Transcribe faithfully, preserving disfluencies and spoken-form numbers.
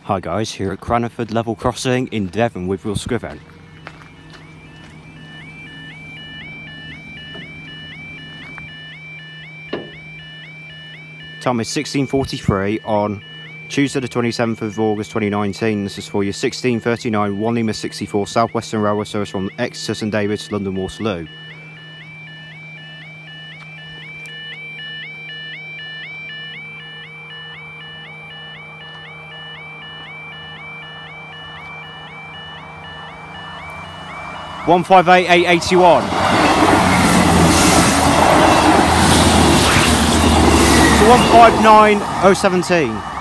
Hi guys, here at Crannaford level crossing in Devon with Will Scriven. Time is sixteen forty-three on Tuesday the twenty-seventh of August twenty nineteen. This is for your sixteen thirty-nine one Lima sixty-four South Western Railway service from Exeter St David's to London Waterloo. one five eight eight eighty-one. one five nine oh seventeen.